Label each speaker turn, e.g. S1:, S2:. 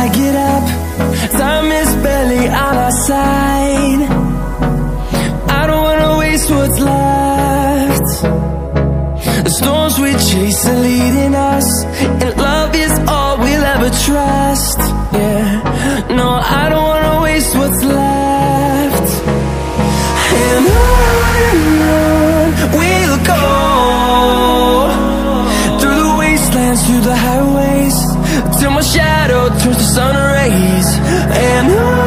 S1: get up, time is barely on our side. I don't wanna waste what's left. The storms we chase are leading us, and love is all we'll ever trust. Yeah, no, I don't wanna waste what's left. And on we'll go, through the wastelands, through the highways, till my shadow turns to sun rays. And on